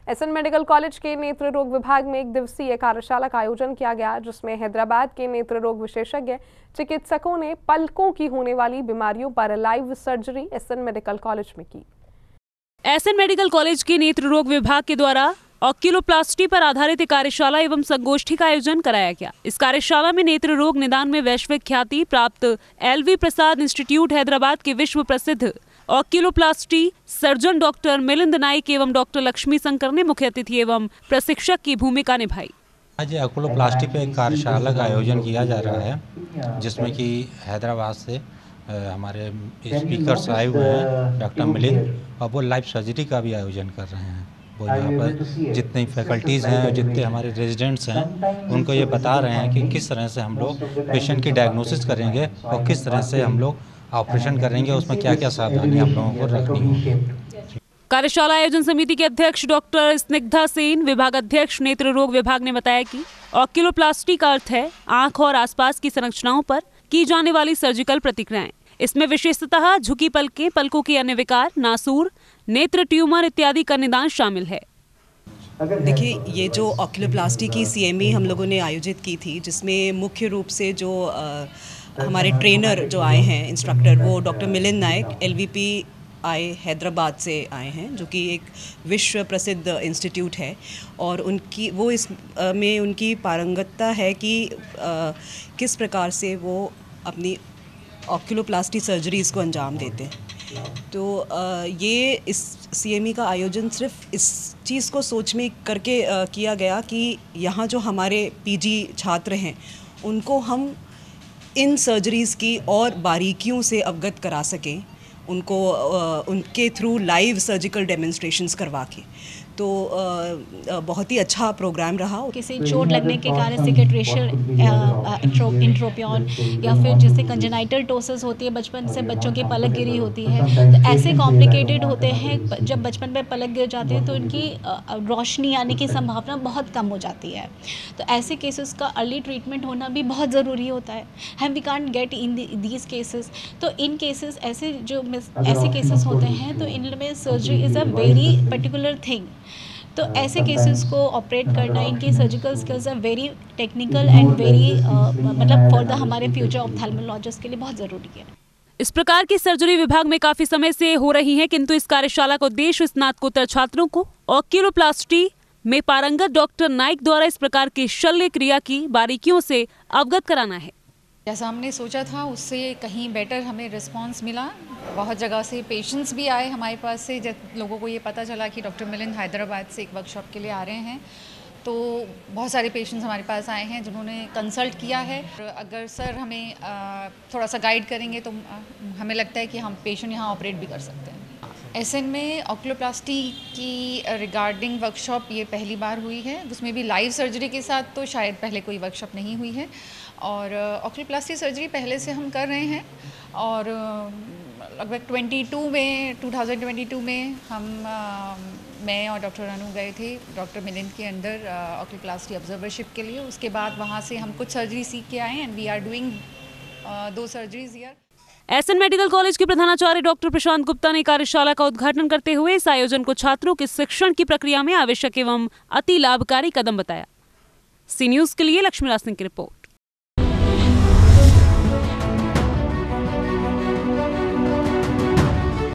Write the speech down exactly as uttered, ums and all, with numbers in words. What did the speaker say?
SN medical college के नेत्र रोग विभाग में एक दिवसीय कार्यशाला का आयोजन किया गया, जिसमें हैदराबाद के नेत्र रोग विशेषज्ञ चिकित्सकों ने पलकों की होने वाली बीमारियों पर live surgery SN medical college में की। एसएन मेडिकल कॉलेज के नेत्र रोग विभाग के द्वारा ऑक्यूलोप्लास्टी पर आधारित कार्यशाला एवं संगोष्ठी का आयोजन कराया गया। इस कार्यशाला में नेत्र रोग निदान में वैश्विक ख्याति प्राप्त एलवी प्रसाद इंस्टीट्यूट हैदराबाद के विश्व प्रसिद्ध oculoplasty surgeon doctor Milind Naik एवं डॉक्टर लक्ष्मी शंकर ने मुख्य अतिथि एवं प्रशिक्षक की भूमिका निभाई। आज ऑक्यूलोप्लास्टी पे एक कार्यशाला का आयोजन किया जा रहा है, जिसमें कि हैदराबाद से हमारे स्पीकर्स आए हुए हैं डॉक्टर मिलिंद, और वो लाइव सर्जरी का भी आयोजन कर रहे हैं। वो यहाँ पर जितनी फैकल्टीज़ हैं और जितने हमारे रेजिडेंट्स हैं उनको ये बता रहे हैं कि किस तरह से हम लोग पेशेंट की डायग्नोसिस करेंगे और किस तरह से हम लोग ऑपरेशन करेंगे, उसमें क्या क्या सावधानी हम लोगों को रखनी होगी। कार्यशाला आयोजन समिति के अध्यक्ष डॉक्टर स्निग्धा सेन, विभाग अध्यक्ष नेत्र रोग विभाग ने बताया कि ऑक्यूलोप्लास्टी का अर्थ है आंख और आसपास की संरचनाओं पर की जाने वाली सर्जिकल प्रतिक्रियाएं। इसमें विशेषतः झुकी पलकें, पलकों के अन्य विकार, नासूर, नेत्र ट्यूमर इत्यादि का निदान शामिल है। देखिए, ये जो ऑक्यूलोप्लास्टी की सीएमई हम लोगों ने आयोजित की थी, जिसमें मुख्य रूप से जो आ, हमारे ट्रेनर जो आए हैं, इंस्ट्रक्टर, वो डॉक्टर मिलिंद नाइक एलवीपी आए हैदराबाद से आए हैं, जो कि एक विश्व प्रसिद्ध इंस्टीट्यूट है, और उनकी वो इस आ, में उनकी पारंगतता है कि आ, किस प्रकार से वो अपनी ऑक्यूलोप्लास्टी सर्जरीज़ को अंजाम देते हैं। तो आ, ये इस सीएमई का आयोजन सिर्फ इस चीज़ को सोच में करके आ, किया गया कि यहाँ जो हमारे पीजी छात्र हैं उनको हम इन सर्जरीज़ की और बारीकियों से अवगत करा सकें, उनको आ, उनके थ्रू लाइव सर्जिकल डेमोन्स्ट्रेशंस करवा के। तो आ, बहुत ही अच्छा प्रोग्राम रहा। किसी चोट लगने के कारण सिकेट्रेशियल इंट्रोपियन या फिर जिससे कंजेनाइटल टोसिस होती है, बचपन से बच्चों की पलक गिरी होती है, तो ऐसे कॉम्प्लिकेटेड होते हैं। जब बचपन में पलक गिर जाते हैं तो इनकी रोशनी आने की संभावना बहुत कम हो जाती है। तो ऐसे केसेस का अर्ली ट्रीटमेंट होना भी बहुत ज़रूरी होता है। हम we can't get in these cases. तो इन केसेस ऐसे जो ऐसे केसेस होते हैं तो इनमें surgery is a very particular thing. तो ऐसे केसेस को ऑपरेट करना, इनकी surgical skills are very technical and very मतलब फॉर द हमारे फ्यूचर ऑप्थेल्मोलॉजिस्ट के लिए बहुत ज़रूरी है। इस प्रकार की सर्जरी विभाग में काफी समय से हो रही है, किंतु इस कार्यशाला का उद्देश्य स्नातकोत्तर छात्रों को ऑक्यूलोप्लास्टी में पारंगत डॉक्टर नाइक द्वारा इस प्रकार की शल्य क्रिया की बारीकियों से अवगत कराना है। जैसा हमने सोचा था उससे कहीं बेटर हमें रिस्पांस मिला। बहुत जगह से पेशेंट्स भी आए हमारे पास से, जब लोगों को ये पता चला कि डॉक्टर मिलिंद हैदराबाद से एक वर्कशॉप के लिए आ रहे हैं, तो बहुत सारे पेशेंट्स हमारे पास आए हैं जिन्होंने कंसल्ट किया है। अगर सर हमें थोड़ा सा गाइड करेंगे तो हमें लगता है कि हम पेशेंट यहाँ ऑपरेट भी कर सकते हैं। एसएन में ऑक्यूलोप्लास्टी की रिगार्डिंग वर्कशॉप ये पहली बार हुई है, उसमें भी लाइव सर्जरी के साथ तो शायद पहले कोई वर्कशॉप नहीं हुई है। और ऑक्यूलोप्लास्टी सर्जरी पहले से हम कर रहे हैं, और लगभग बाईस में दो हज़ार बाईस में हम आ, मैं और डॉक्टर अनु गए थे डॉक्टर मिलिंद के अंदर ऑक्यूलोप्लास्टी ऑब्जर्वरशिप के लिए। उसके बाद वहाँ से हम कुछ सर्जरी सीख के आए and we are doing two surgeries here. SN medical college के प्रधानाचार्य डॉक्टर प्रशांत गुप्ता ने कार्यशाला का उद्घाटन करते हुए इस आयोजन को छात्रों के शिक्षण की प्रक्रिया में आवश्यक एवं अति लाभकारी कदम बताया। सी न्यूज़ के लिए लक्ष्मीराज सिंह की रिपोर्ट।